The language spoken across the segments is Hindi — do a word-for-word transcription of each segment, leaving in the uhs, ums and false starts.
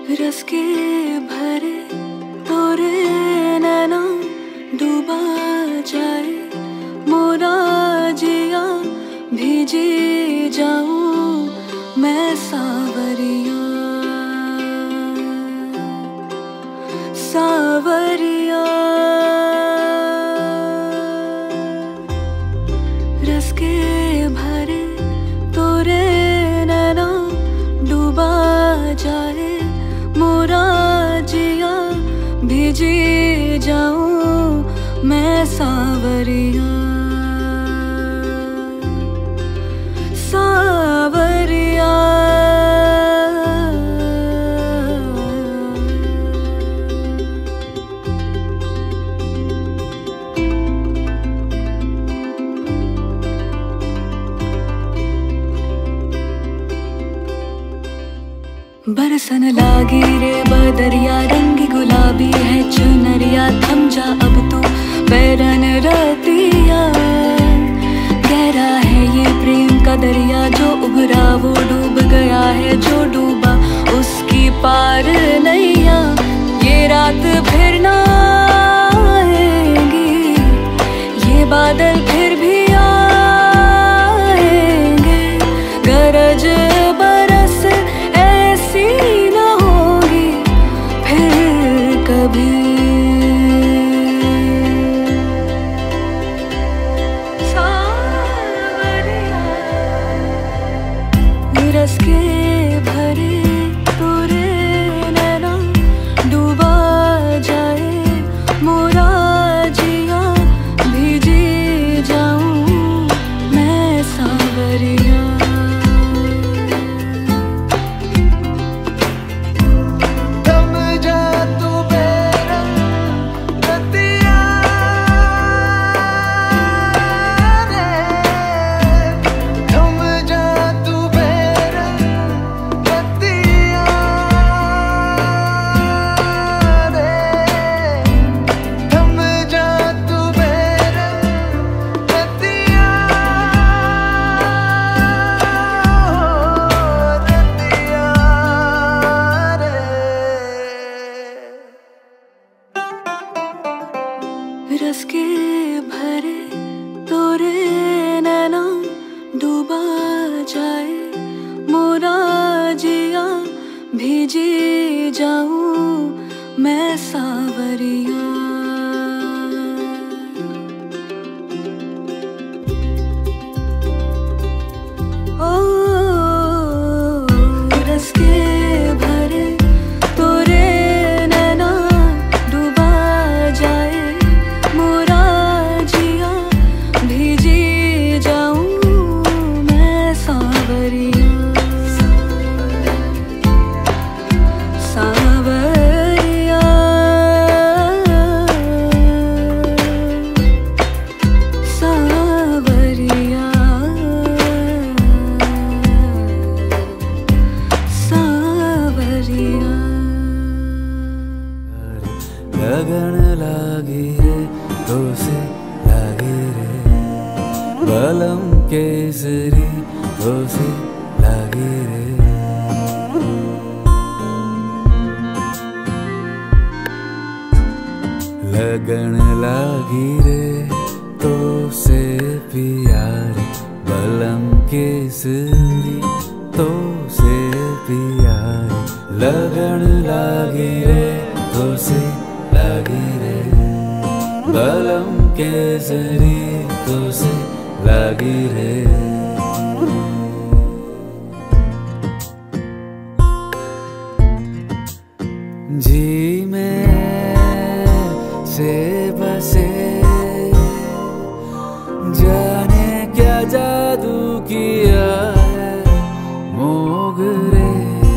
रस के भरे तोरे नैना डूबा जाए मोरा जिया भीजी जाऊं मैं सावरिया सावरिया। रस के भरे तोरे नैना डूबा जाए मोरा जिया भीजी जाऊं मैं सावरिया सावरिया। बरसन लागी रे बदरिया रंगी गुलाबी है चुनरिया थम जा अब तू बैरन रतिया। गहरा है ये प्रेम का दरिया जो उभरा वो डूब गया है जो डूबा उसकी पार नैया। ये रात फिर ना आएगी ये बादल फिर भी आएंगे गरज बरस ऐसी ना होगी फिर कभी। सावरिया रस के भरे तोरे नैना डूबा जाए मोरा जिया भीजी जाऊं मैं सावरिया। रस के भरे तोरे नैना डूबा जाए मोरा जिया भीजी जाऊं मैं सावरिया। ओ रस के भरे तोरे नैना डूबा जाए मोरा जिया भीजी जाऊं मैं सावरिया सावरिया सावरिया सावरिया। लगन लागी रे तो से लागे रे बलम केसरी तो से लागे रे। लगन लागी रे तो से प्यार बलम केसरी तो से प्यार। लगन लागी रे तो से लागी रे बलम केसरी तो से लागी रे। जी में से बसे जाने क्या जादू किया है मोगरे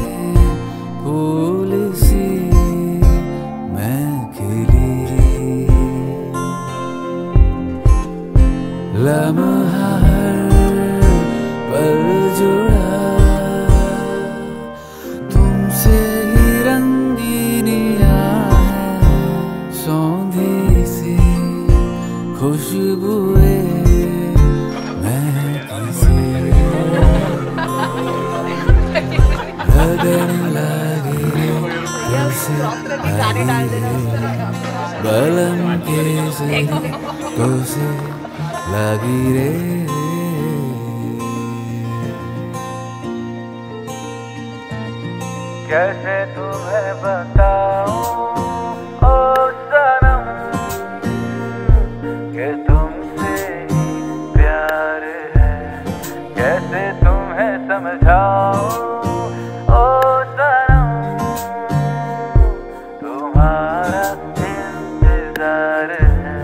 फूल सी मैं खिली। लम्हा हर पल जुड़ा तुमसे ही रंगीनिया है सौंधी सी खुशबुए मैं किसी लगन लगी कैसे बलम के से कोसे लगी रे। कैसे तुम्हें बताऊं ओ सनम कि तुमसे ही प्यार है। कैसे तुम्हें समझाऊं ओ सनम तुम्हारा इंतजार है।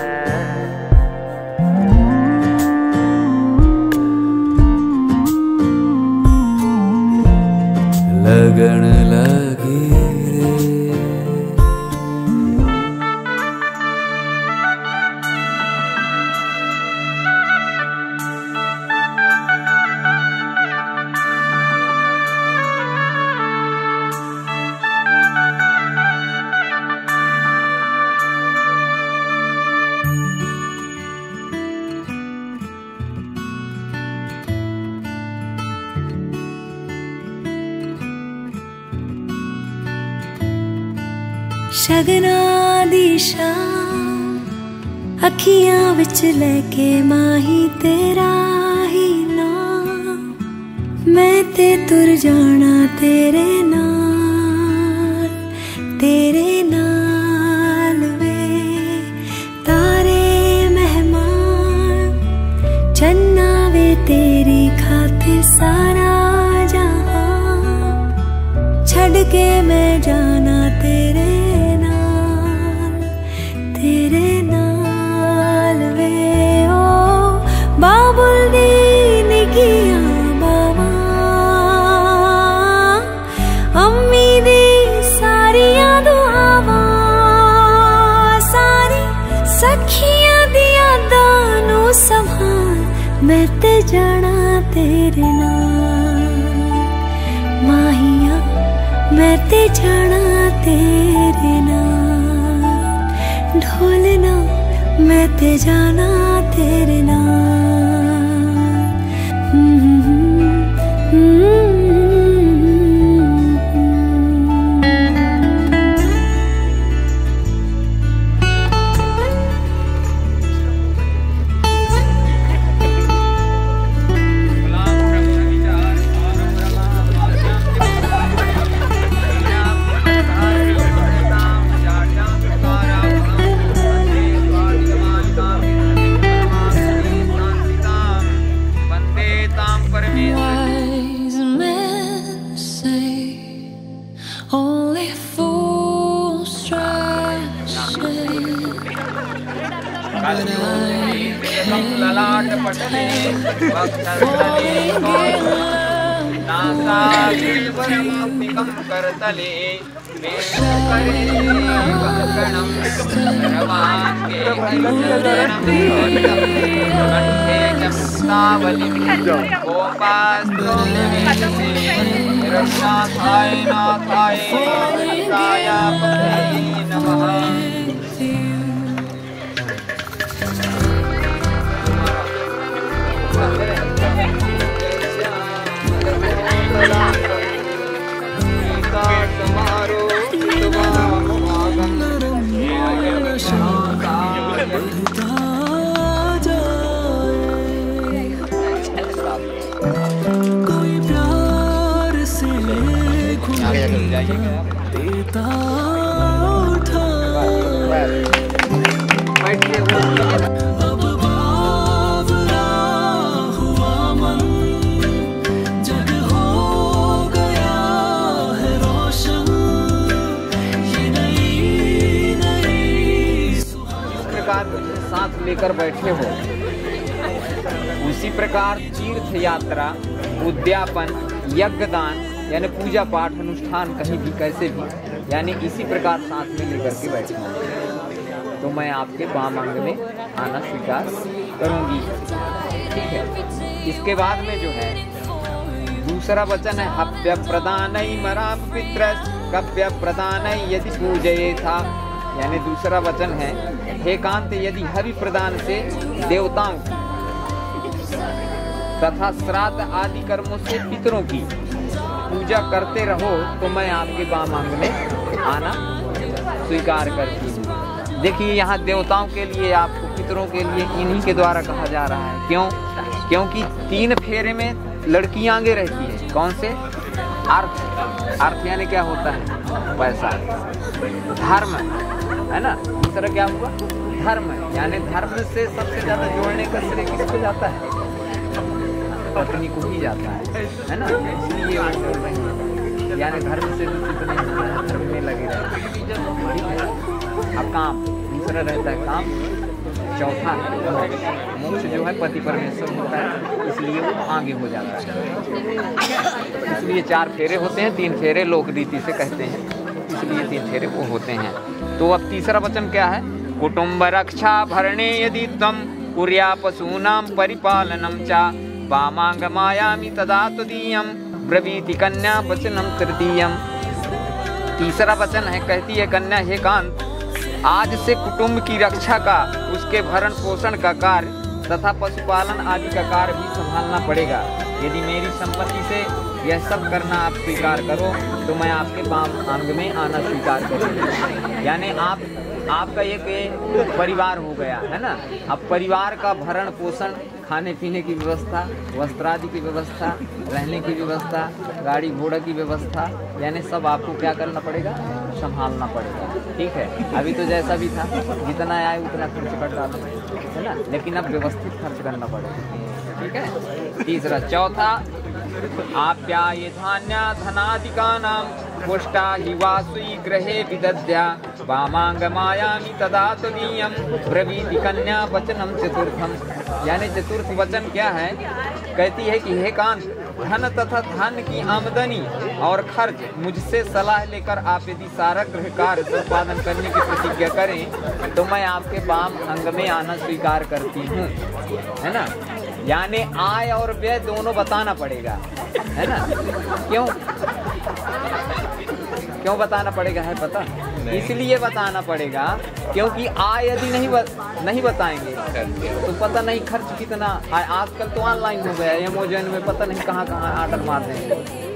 लगन लगी रे। शगना दी शाम अखियां विच लेके माही तेरा ही नाम। मैं ते तुर जाना तेरे नाल तेरे नाल वे। तारे मेहमान चन्ना वे तेरी खातिर सारा जहां। छड़ के मैं जाना तेरे तेरे नाल वे। ओ बाबुल दी निकियां बावां अम्मी दी सारियां दुआवां। सारी सखियां दी यादां नू संभाल मैं ते जाना तेरे नाल। माहिया मैं ते जाना तेरे नाल। ढोलना मैं ते जाना तेरे नाल। Wise men say only fools try to say, but I can't कोई प्यार से देता उठा। अब बावरा हुआ मन जग हो गया है रोशन। ये नई नई इस प्रकार साथ लेकर बैठे हो, उसी प्रकार तीर्थ यात्रा, उद्यापन, यज्ञदान यानी पूजा पाठ अनुष्ठान कहीं भी कैसे भी यानी इसी प्रकार साथ में लेकर के बैठना, तो मैं आपके बाम अंग में आना स्वीकार करूंगी। ठीक है। इसके बाद में जो है दूसरा वचन है हव्य प्रदान मराम पितृ कव्य प्रदान यदि पूजये था। यानी दूसरा वचन है हे कांत यदि हवि प्रदान से देवताओं की तथा श्राद्ध आदि कर्मों से पितरों की पूजा करते रहो तो मैं आपके बाम अंग में आना स्वीकार करती हूँ। देखिए यहाँ देवताओं के लिए, आपको पितरों के लिए इन्हीं के द्वारा कहा जा रहा है। क्यों? क्योंकि तीन फेरे में लड़की आगे रहती है। कौन से? अर्थ। अर्थ यानी क्या होता है? पैसा। धर्म है ना। दूसरा क्या हुआ? धर्म। यानी धर्म से सबसे ज्यादा जोड़ने का श्रेय किसको जाता है? पत्नी को ही जाता है, है ना। इसलिए वो बोल रही है, यानी धर्म से दूषित नहीं होना है, धर्म में लगे रहना। अब काम दूसरा रहता है काम। चौथा मोक्ष जो है पति परमेश्वर होता है, इसलिए वो आगे हो जाता है। इसलिए चार फेरे होते हैं, तीन फेरे लोक रीति से कहते हैं, इसलिए तीन फेरे वो होते हैं। तो अब तीसरा वचन क्या है? कुटुंब रक्षा भरणे यदि तम कुर्या पशूनाम परिपालनम चा वामांग मायामि तदा तुदीयम ब्रवीति कन्या वचनम तृतीयम। तीसरा वचन है, कहती है कन्या, हे कांत, आज से कुटुंब की रक्षा का, उसके भरण पोषण का कार्य तथा पशुपालन आदि का कार्य भी संभालना पड़ेगा। यदि मेरी संपत्ति से यह सब करना आप स्वीकार करो तो मैं आपके वाम अंग में आना स्वीकार करूँगा। यानी आप आपका एक परिवार हो गया है ना। अब परिवार का भरण पोषण, खाने पीने की व्यवस्था, वस्त्रादि की व्यवस्था, रहने की व्यवस्था, गाड़ी घोड़ा की व्यवस्था, यानी सब आपको क्या करना पड़ेगा? संभालना पड़ेगा। ठीक है, अभी तो जैसा भी था जितना आए उतना खर्च कर डालो, है ना, लेकिन अब व्यवस्थित खर्च करना पड़ेगा। ठीक है। तीसरा चौथा, आप्याये धान्य धनादिकानां पुष्टा हि वासुई ग्रहे विदद्या वामांग मायामि तदा तुदीयम ब्रवीति कन्या वचनम चतुर्थम। यानी चतुर्थ वचन क्या है? कहती है कि हे कांत, धन तथा धन की आमदनी और खर्च मुझसे सलाह लेकर आप यदि सारा गृह कार्य संपादन करने की प्रतिज्ञा करें तो मैं आपके वाम अंग में आना स्वीकार करती हूँ, है ना। यानी आय और व्यय दोनों बताना पड़ेगा, है ना। क्यों क्यों बताना पड़ेगा है पता? इसलिए बताना पड़ेगा क्योंकि आय यदि नहीं ब, नहीं बताएंगे तो पता नहीं खर्च कितना। आजकल तो ऑनलाइन हो गया, अमेज़न में पता नहीं कहाँ कहाँ ऑर्डर मार देंगे,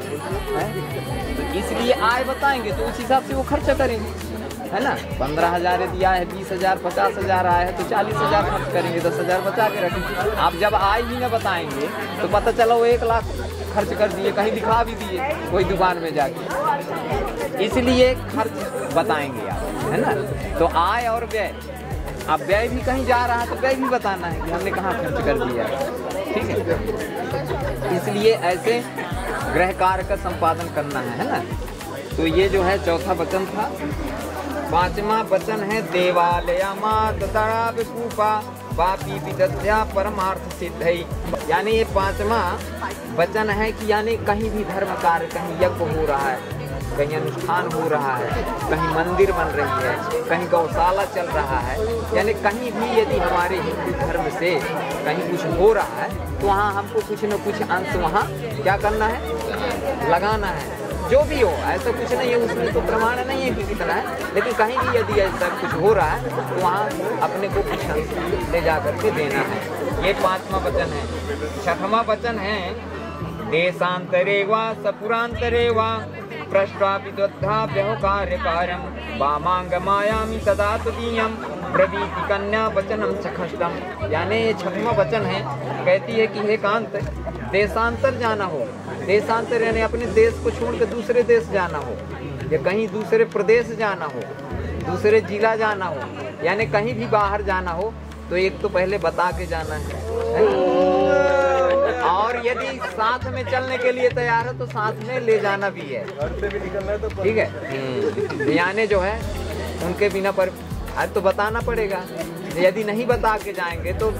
तो इसलिए आय बताएंगे तो उस हिसाब से वो खर्च करेंगे, है ना। पंद्रह हजार दिया है, बीस हजार पचास हजार आया है तो चालीस हजार खर्च करेंगे, दस हजार बचा के रखेंगे। आप जब आय ही न बताएंगे तो पता चला वो एक लाख खर्च कर दिए, कहीं दिखा भी दिए कोई दुकान में जाके। इसलिए खर्च बताएंगे आप, है ना। तो आय और व्यय, अब व्यय भी कहीं जा रहा है तो व्यय भी बताना है कि हमने कहाँ खर्च कर दिया, ठीक है। इसलिए ऐसे गृह कार्य का संपादन करना है, है ना। तो ये जो है चौथा वचन था। पांचवा वचन है देवालया मात तड़ा विकूपा वापी विदध्या परमार्थ सिद्धई। यानी ये पांचवा वचन है कि यानी कहीं भी धर्म कार्य, कहीं यज्ञ हो रहा है, कहीं अनुष्ठान हो रहा है, कहीं मंदिर बन रही है, कहीं गौशाला चल रहा है, यानी कहीं भी यदि हमारे हिंदू धर्म से कहीं कुछ हो रहा है तो वहाँ हमको कुछ न कुछ अंश वहाँ क्या करना है? लगाना है। जो भी हो, ऐसा कुछ नहीं है, उसमें तो प्रमाण नहीं है कि कितना है, लेकिन कहीं भी यदि ऐसा कुछ हो रहा है तो वहाँ अपने को कुछ ले जा करके देना है। ये पांचवा वचन है। छठवां वचन है देशांतरे वा सपुरांतरे वा पृष्ठा विद्वद्धा व्यवहार्य कार्यम वामांग मायामि तदा तुदीयम ब्रवीति कन्या वचनम चखष्टम। यानी ये छठवां वचन है। कहती है कि हे कांत, देशांतर जाना हो, देशांतर यानी अपने देश को छोड़कर दूसरे देश जाना हो, या कहीं दूसरे प्रदेश जाना हो, दूसरे जिला जाना हो, यानी कहीं भी बाहर जाना हो तो एक तो पहले बता के जाना है, है? और यदि साथ में चलने के लिए तैयार है तो साथ में ले जाना भी है, ठीक है। यानी जो है उनके बिना पर आज तो बताना पड़ेगा। यदि नहीं बता के जाएंगे तो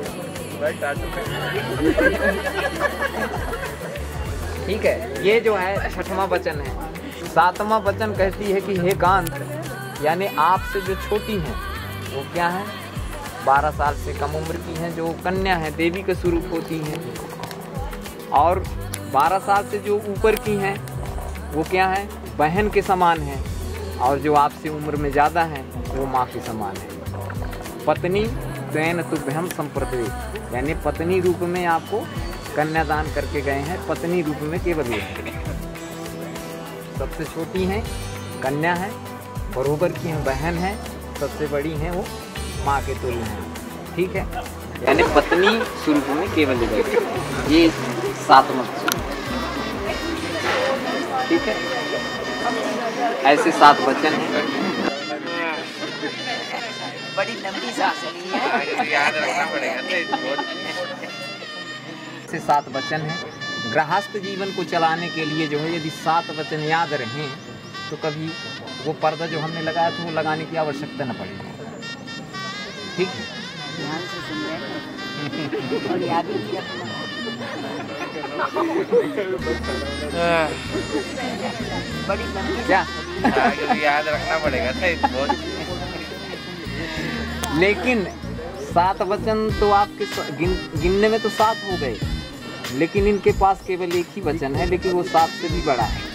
ठीक है। ये जो है छठवां वचन है। सातवां वचन कहती है कि हे कांत, यानी आपसे जो छोटी हैं वो क्या है? बारह साल से कम उम्र की हैं, जो कन्या है, देवी के स्वरूप होती हैं। और बारह साल से जो ऊपर की हैं वो क्या है? बहन के समान है। और जो आपसे उम्र में ज़्यादा हैं वो माँ के समान है। पत्नी तेन तुभ्यम संप्रति, यानी पत्नी रूप में आपको कन्यादान करके गए हैं। पत्नी रूप में केवल ये सबसे छोटी हैं, कन्या है, बरोबर की हैं बहन है, सबसे बड़ी हैं वो माँ के तुल्य हैं। ठीक है, यानी पत्नी स्वरूप में केवल ये सात मत। ठीक है, ऐसे सात वचन हैं। बड़ी लंबी सांस ली है, याद रखना पड़ेगा। ऐसे सात वचन हैं। गृहस्थ जीवन को चलाने के लिए जो है यदि सात वचन याद रहें तो कभी वो पर्दा जो हमने लगाया था वो लगाने की आवश्यकता न पड़ेगी। ठीक है, ध्यान से सुन रहे हैं और याद भी किया। बड़ी लंबी क्या याद रखना पड़ेगा था बहुत। लेकिन सात वचन तो आपके स- गिन, गिनने में तो सात हो गए, लेकिन इनके पास केवल एक ही वचन है, लेकिन वो सात से भी बड़ा है।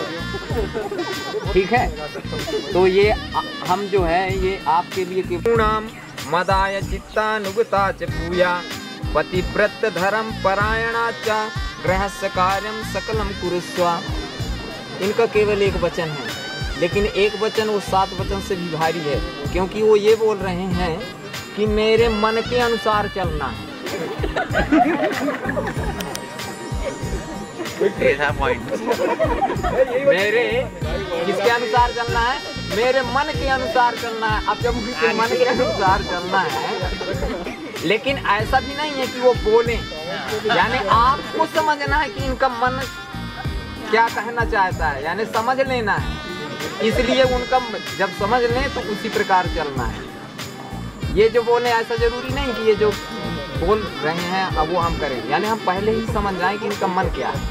ठीक है, तो ये आ- हम जो है ये आपके लिए पूर्णाम मदाय चित्तानुगता च पूया पतिव्रत धर्म परायणा च गृहस्थ कार्यम सकलम कुरुस्वा। इनका केवल एक वचन है, लेकिन एक वचन वो सात वचन से भी भारी है, क्योंकि वो ये बोल रहे हैं कि मेरे मन के अनुसार चलना है। पॉइंट मेरे किसके अनुसार चलना है? मेरे मन के अनुसार चलना है। अब जब उनके मन के अनुसार चलना है, लेकिन ऐसा भी नहीं है कि वो बोले, यानी आपको समझना है कि इनका मन क्या कहना चाहता है, यानी समझ लेना है। इसलिए उनका जब समझ लें तो उसी प्रकार चलना है। ये जो बोले ऐसा जरूरी नहीं कि ये जो बोल रहे हैं अब वो हम करें, यानी हम पहले ही समझ जाएं कि इनका मन क्या है।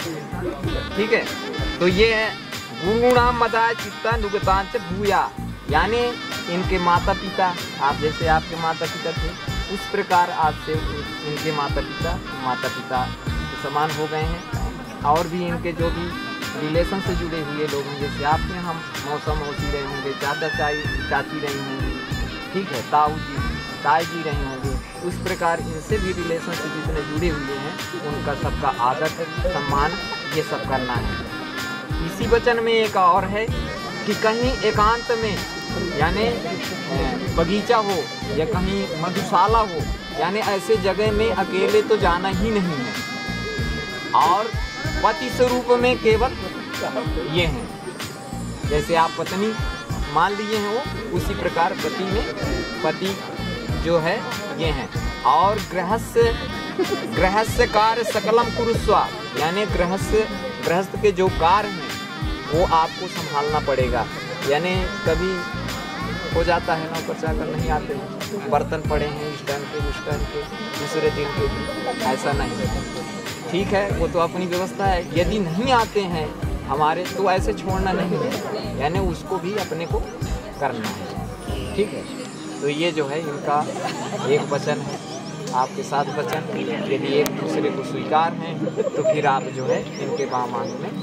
ठीक है, तो ये है गुरुणाम मदाय चित्ता नुगतांच भूया, यानी इनके माता पिता, आप जैसे आपके माता पिता थे उस प्रकार आज से इनके माता पिता माता पिता के समान हो गए हैं। और भी इनके जो भी रिलेशन से जुड़े हुए लोग हैं, जैसे आपके यहाँ मौसा मौसी रहे होंगे, चाचा चाची चाची रही होंगी, ठीक है, ताऊ जी ताई जी रहे होंगे, उस प्रकार इनसे भी रिलेशन से जितने जुड़े हुए हैं उनका सबका आदर सम्मान ये सब करना है। इसी वचन में एक और है कि कहीं एकांत में, यानी बगीचा हो या कहीं मधुशाला हो, यानी ऐसे जगह में अकेले तो जाना ही नहीं है। और पति स्वरूप में केवल ये हैं, जैसे आप पत्नी मान लिए हैं वो, उसी प्रकार पति में पति जो है ये हैं। और गृहस्थ गृहस्थ कार्य सकलम कुरुस्वा, यानी गृहस्थ गृहस्थ के जो कार्य हैं वो आपको संभालना पड़ेगा। यानी कभी हो जाता है नौकर चाकर नहीं आते हैं, बर्तन पड़े हैं इस टाइम के उस टाइम के दूसरे दिन के भी, ऐसा नहीं है। ठीक है, वो तो अपनी व्यवस्था है। यदि नहीं आते हैं हमारे तो ऐसे छोड़ना नहीं है, यानी उसको भी अपने को करना है। ठीक है, तो ये जो है इनका एक वचन है, आपके साथ वचन। यदि एक दूसरे को स्वीकार हैं तो फिर आप जो है इनके बामान में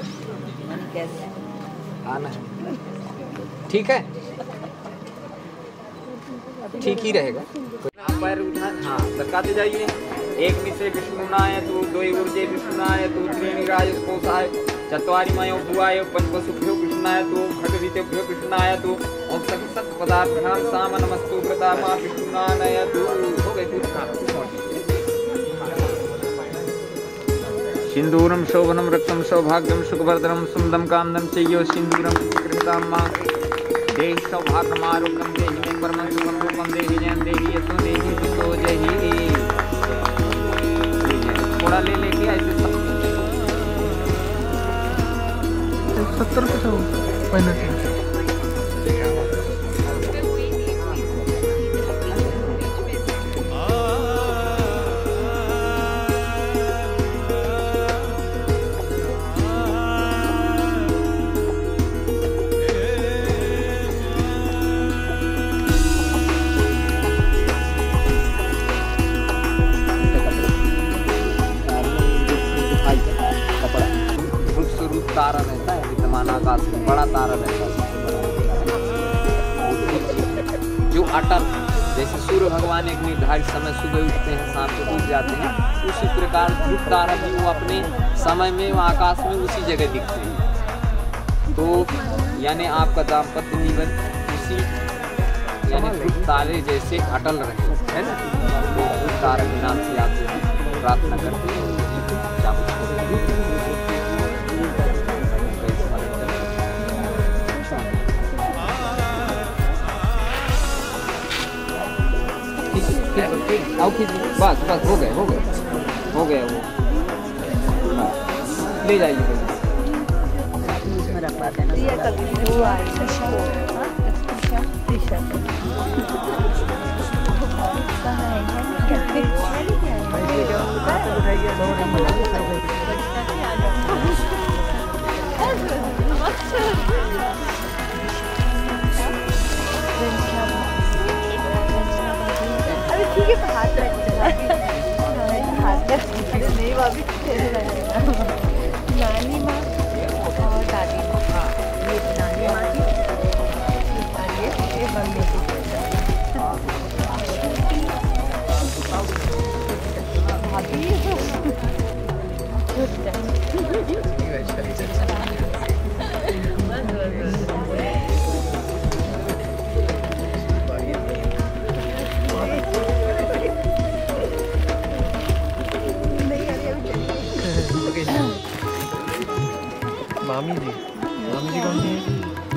आना है। ठीक है, ठीक ही रहेगा। आप पैर उठा, हाँ सरकाते जाइए। एक मिसे विष्णुनाय तु द्वै ऊर्जे विष्णुनाय तु त्रीणि राजस्कोषाय चत्वारि मयो भुवाय पंचवसुभ्यो कृष्णाय तु खड्गवितेभ्यो कृष्णाय तु ओम सखि सत पदार्थां साम नमस्तु प्रतापा विष्णुनाय तु। हो गई पूरी। सिंदूरम शोभनम रक्तम सौभाग्यम सुखवर्धनम सुंदम कामदम चयो सिंदूरम कृतां मा देहि सौभाग्यम आरोग्यम देहि परमं सुखं रूपं देहि जयं देहि यशो देहि सुतो जहि। थोड़ा ले लेके ऐसे सत्तर कसं पहिलं तारा रहता है विद्यमान आकाश में, बड़ा तारा रहता है सबसे बड़ा, जो अटल है। जैसे सूर्य भगवान एक निर्धारित समय सुबह उठते हैं, शाम को डूब जाते हैं, उसी प्रकार ध्रुव तारा भी वो अपने समय में वो आकाश में उसी जगह दिखते हैं। तो यानी आपका दाम्पत्य जीवन इसी यानी ध्रुव तारे जैसे अटल रहे, है ना। ध्रुव तारक नाथ से आपसे प्रार्थना करते हैं। आओ कीजिए, बस बस हो गए हो गए हो गया वो, ले जाइए। ठीक है, हाथ रख हाथ रख नहीं भाभी, नानी माँ और दादी माँ। हाँ, ये नानी माँ की और ये ये मम्मी की। मामी जी, मामी जी कौन सी है?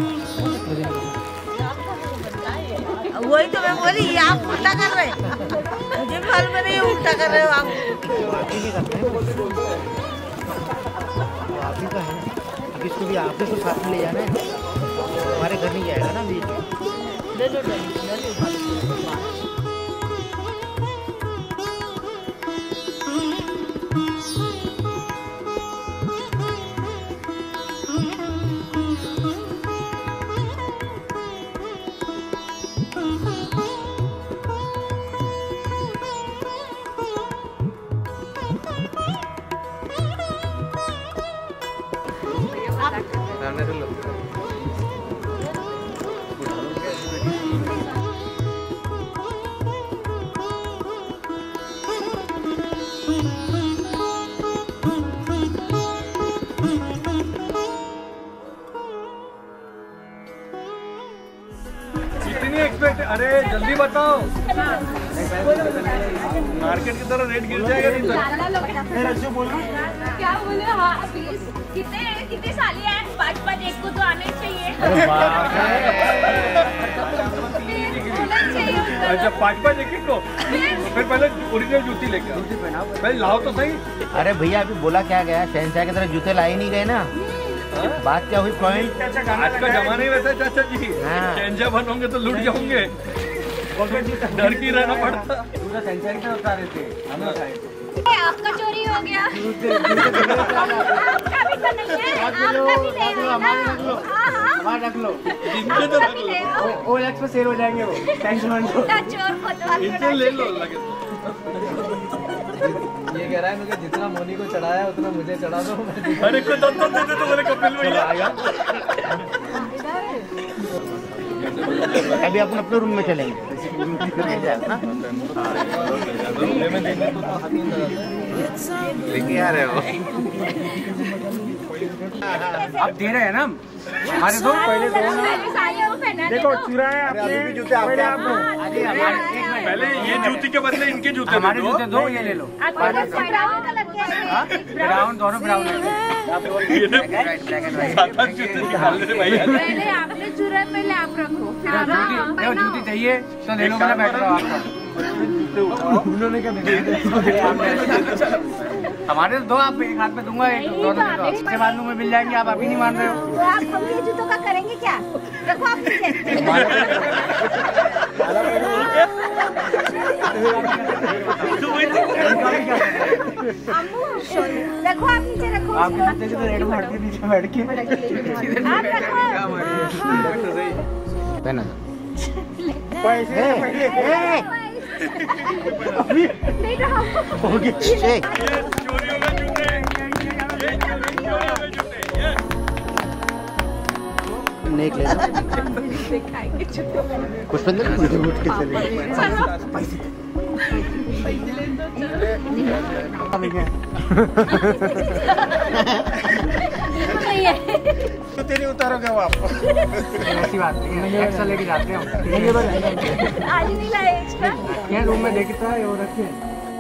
वही तो मैं बोली, आप उल्टा कर रहे हैं, मुझे मालूम नहीं उल्टा कर रहे हो आप। आप ही नहीं करते हैं, आप ही का है, किसको भी आप ही को साथ में ले जाना है, हमारे घर नहीं जाएगा ना बीच में। ले लो ले लो। सामने से लो। कितनी एक्सपेक्ट, अरे जल्दी बताओ, मार्केट की तरह रेट गिर जाएगा नहीं तो। क्या बोले? हाँ प्लीज, कितने कितने साली हैं? पाँच पाँच एक को तो आने चाहिए। अच्छा पाँच पाँच एक एक को, फिर पहले ओरिजिनल जूती लेके आओ, पहले लाओ तो सही। अरे भैया अभी बोला क्या गया, शहनशाह की तरह जूते लाए नहीं गए ना। बात क्या हुई पॉइंट? आज का जमाना ही वैसा है चाचा जी, हाँ। शहनशाह बनोगे तो लूट जाओगे, डर की रहना पड़ता। आपका चोरी हो गया। आपका भी तो नहीं है, आपका भी ले आना। हाँ रख लो, इनके तो रख लो, ओएलएक्स पे सेल हो जाएंगे वो, टेंशन मत लो, चोर कोतवाल इनसे ले लो लगे। ये कह रहा है मुझे जितना मोनी को चढ़ाया उतना मुझे चढ़ा दो। अरे को दो दो दे दे तो मेरे कपिल भैया आएगा। अभी अपन अपने रूम में चलेंगे। लेके आ रहे हो। आप दे रहे हैं ना हमारे दो, पहले दो देखो चुराए आपने भी जूते आपके आप पहले ये जूती के बदले इनके जूते हमारे जूते दो, ये ले लो। ब्राउन, दोनों ब्राउन है। पहले आपने चुरा, पहले आप रखो। जूती जूती चाहिए तो ले लो, मैं बैठ रहा हूँ आपका। उन्होंने क्या हमारे दो, आप एक हाथ में दूंगा, एक दोनों में दो। इसके मालूम में मिल जाएंगे, आप अभी नहीं मान रहे हो। तो आप मम्मी के जूतों का करेंगे क्या? रखो आप पीछे। अम्मू रखो आप नीचे, रखो आप नीचे तो रेड मार के नीचे बैठ के आप रखो। पहना नहीं रहा हो गया। चोरियों में जूते, ये चोरियों में जूते, ये नेक ले पुष्पेंद्र उठ के चले जूते नहीं उतारोगे वो आप। ऐसी बात नहीं है, एक्स्ट्रा लेके जाते हैं हम। आज नहीं लाए एक्स्ट्रा। क्या रूम में देखता है वो रखे